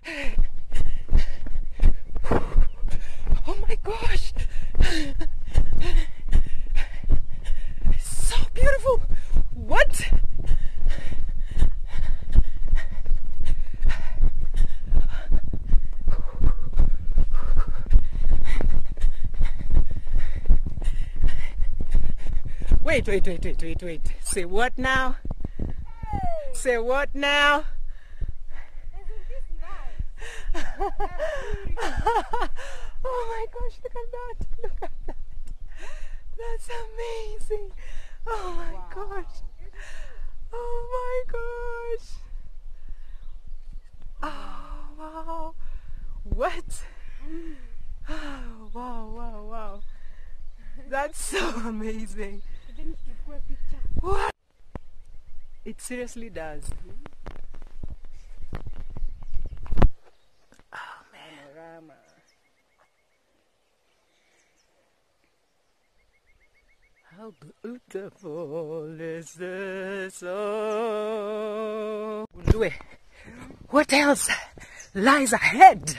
Oh my gosh! It's so beautiful! What? Wait. Say what now? Hey, Say what now? isn't this nice? Oh my gosh, look at that. Look at that. That's amazing. Oh my gosh. Oh my gosh. Oh wow. What? Oh, wow. That's so amazing. Then to a picture. What? It seriously does. Oh man. Panorama. How beautiful is this? Oh. What else lies ahead?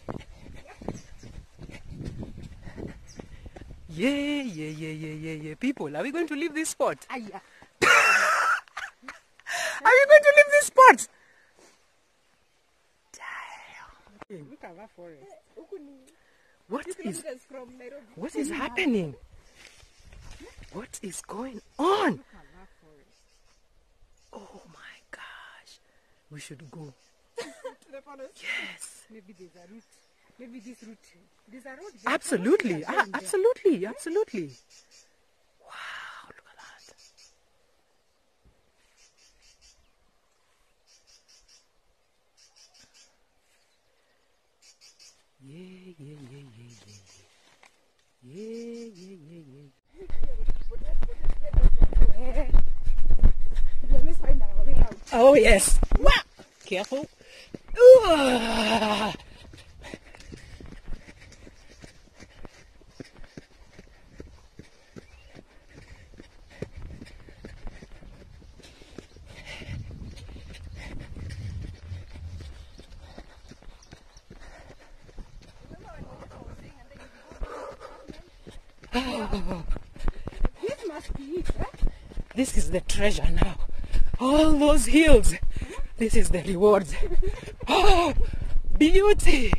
Yeah. People, are we going to leave this spot? Aya. Are we going to leave this spot? Damn. Look at that forest. What is Kilometers from Nairobi. What is happening? What is going on? Look at that forest. Oh my gosh. We should go. To the forest. Yes. Maybe there's a route. Maybe this route. There's a road there. Absolutely. Absolutely. Wow, look at that. Yeah. Let's find our way out. Oh yes. Wow. Careful. Ooh. This must be it, eh? This is the treasure now. All those hills. This is the reward. Oh, beauty.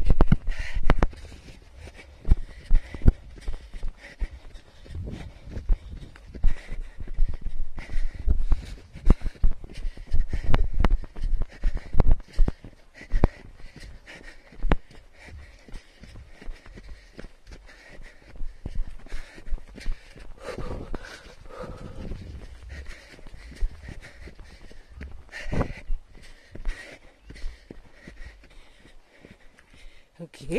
Okay.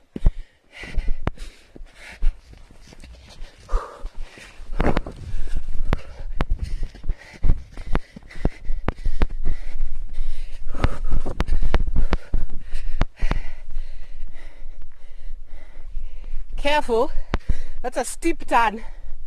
Careful. That's a steep turn.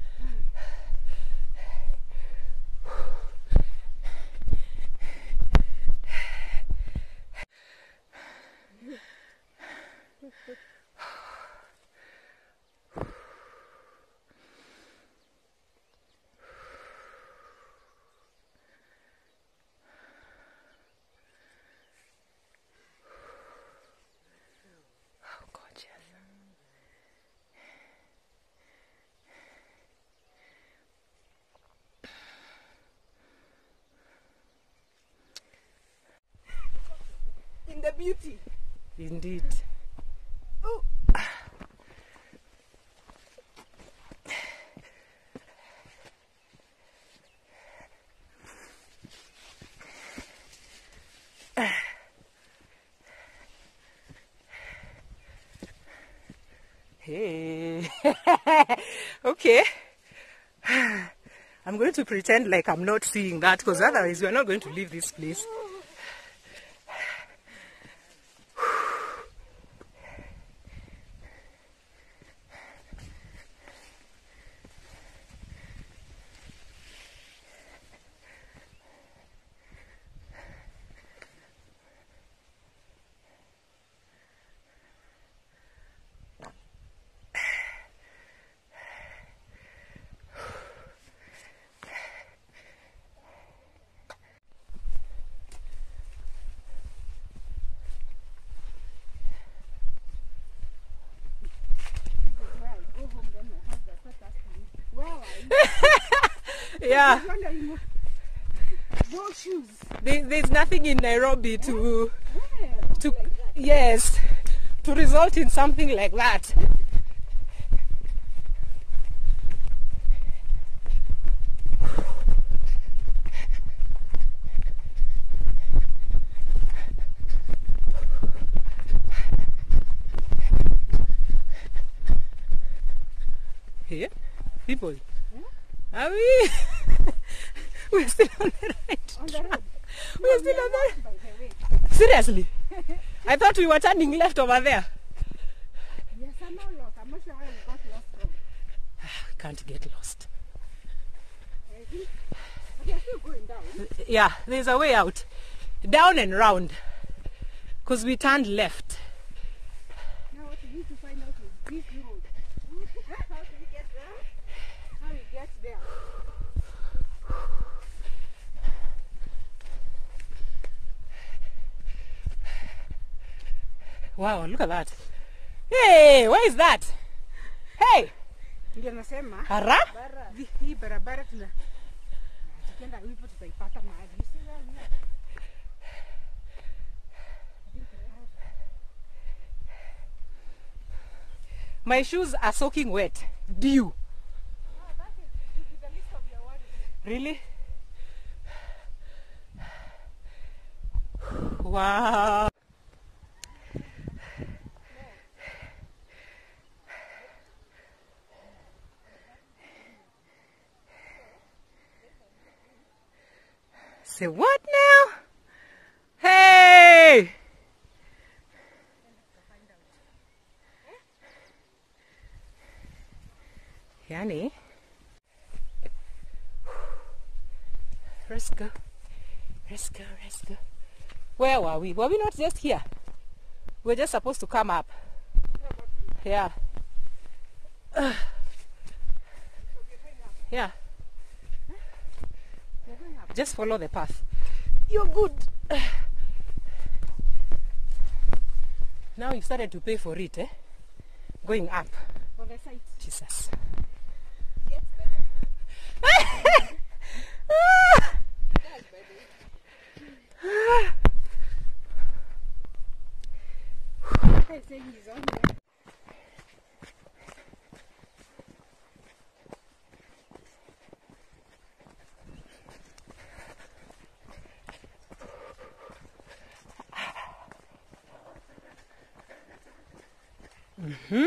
Oh, gorgeous. In the beauty. Indeed. Oh. Hey. Okay. I'm going to pretend like I'm not seeing that because otherwise we're not going to leave this place. Yeah. No shoes. There's nothing in Nairobi to Yeah. yes, to result in something like that. Here, people. Are we? We're still on the right On the track. road. We're still on the. By the way. Seriously? I thought we were turning left over there. Yes, I'm not lost. I'm not sure where we got lost from. Can't get lost. I think we are still going down. Yeah, there's a way out. Down and round. Because we turned left. Now what we need to find out is this road. How do we get there? How we get there? Wow, look at that. Hey, where is that? Hey! Ndio nasema Hara? hii barabara tukienda hivyo tutaipata mahali. You see where we are? My shoes are soaking wet. Dew. That is to be the least of your worries. Really? Wow. Say what now? Hey! Yani? Let's go. Let's go, let's go. Where were we? Were we not just here? We're just supposed to come up. Yeah. Yeah. Just follow the path. You're good. Now you started to pay for it, eh? Going up. On the side. Jesus. Gets better. Gets better. I say he's on there. Mm-hmm.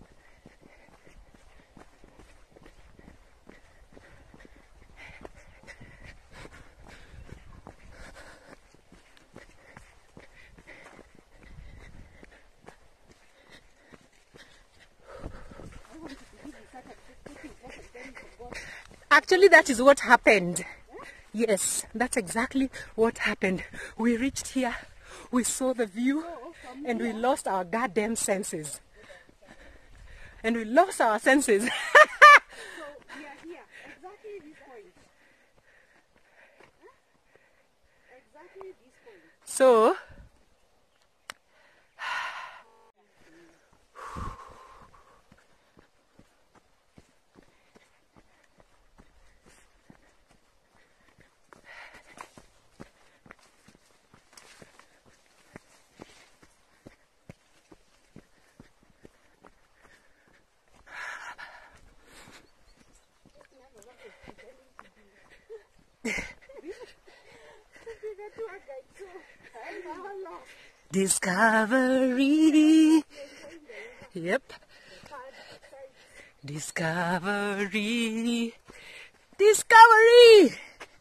Actually, that is what happened. Yes, that's exactly what happened. We reached here, we saw the view, and we lost our goddamn senses. And we lost our senses. So we are here. Exactly this point. Exactly this point. So, discovery. Yep. Discovery. Discovery.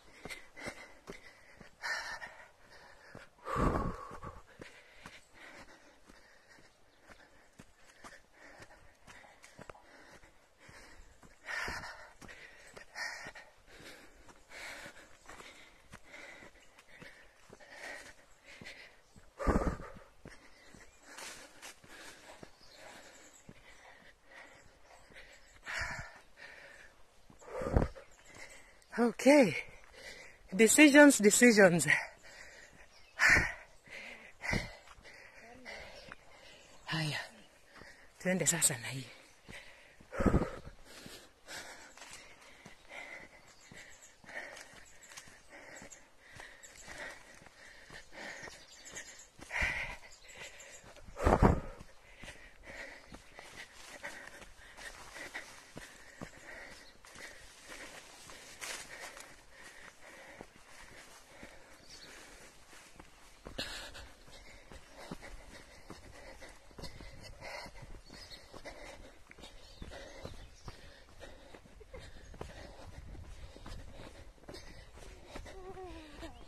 Okay. Decisions. Haya. Tuende sasa na hii.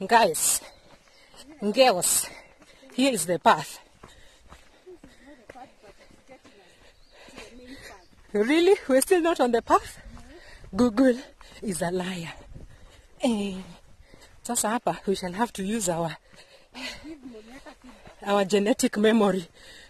Guys, girls, here is the path. Really? We're still not on the path? Google is a liar. Sasa hapa, we shall have to use our genetic memory.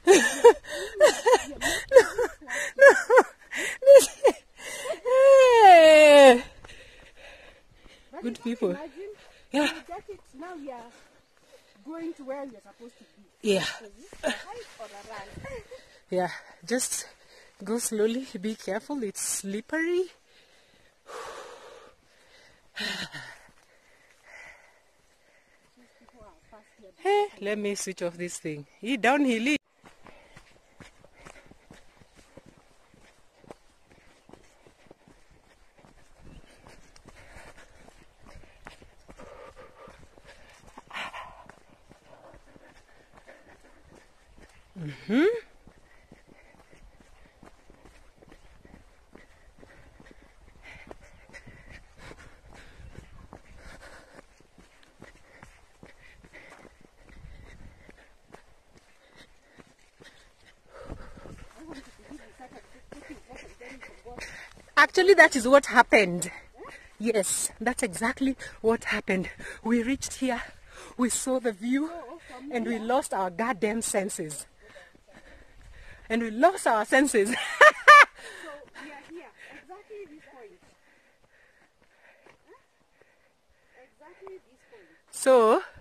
Hey. Good people. Imagine, Yeah. you get it, now we are going to where you're supposed to be. Yeah. Is this a hike or a run? Yeah. Just go slowly. Be careful. It's slippery. Hey, let me switch off this thing. Downhill. Actually, that is what happened. Yes, that's exactly what happened. We reached here, we saw the view, and we lost our goddamn senses. And we lost our senses. So we are here, exactly this point. Huh? Exactly this point. So,